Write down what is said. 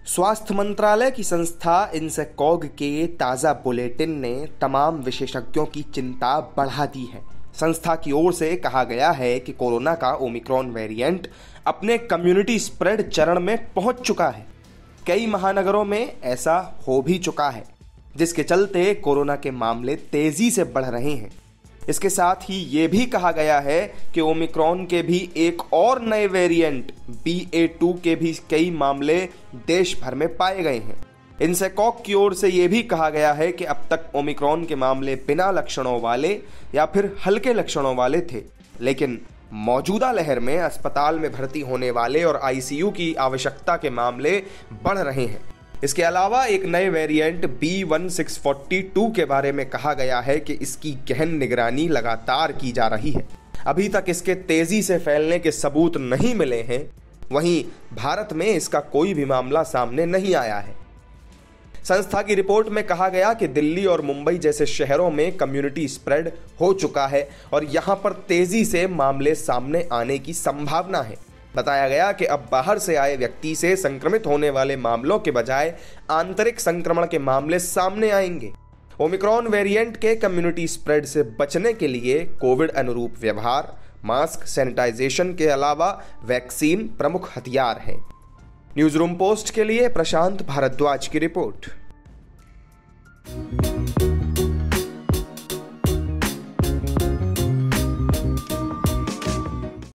स्वास्थ्य मंत्रालय की संस्था इनसेकॉग के ताज़ा बुलेटिन ने तमाम विशेषज्ञों की चिंता बढ़ा दी है। संस्था की ओर से कहा गया है कि कोरोना का ओमिक्रॉन वेरिएंट अपने कम्युनिटी स्प्रेड चरण में पहुंच चुका है। कई महानगरों में ऐसा हो भी चुका है, जिसके चलते कोरोना के मामले तेजी से बढ़ रहे हैं। इसके साथ ही ये भी कहा गया है कि ओमिक्रॉन के भी एक और नए वेरिएंट BA.2 के भी कई मामले देश भर में पाए गए हैं। इनसेकॉग की ओर से ये भी कहा गया है कि अब तक ओमिक्रॉन के मामले बिना लक्षणों वाले या फिर हल्के लक्षणों वाले थे, लेकिन मौजूदा लहर में अस्पताल में भर्ती होने वाले और ICU की आवश्यकता के मामले बढ़ रहे हैं। इसके अलावा एक नए वेरिएंट B.1.642 के बारे में कहा गया है कि इसकी गहन निगरानी लगातार की जा रही है। अभी तक इसके तेजी से फैलने के सबूत नहीं मिले हैं। वहीं भारत में इसका कोई भी मामला सामने नहीं आया है। संस्था की रिपोर्ट में कहा गया कि दिल्ली और मुंबई जैसे शहरों में कम्युनिटी स्प्रेड हो चुका है और यहां पर तेजी से मामले सामने आने की संभावना है। बताया गया कि अब बाहर से आए व्यक्ति से संक्रमित होने वाले मामलों के बजाय आंतरिक संक्रमण के मामले सामने आएंगे। ओमिक्रॉन वेरिएंट के कम्युनिटी स्प्रेड से बचने के लिए कोविड अनुरूप व्यवहार, मास्क, सैनिटाइजेशन के अलावा वैक्सीन प्रमुख हथियार हैं। न्यूज़ रूम पोस्ट के लिए प्रशांत भारद्वाज की रिपोर्ट।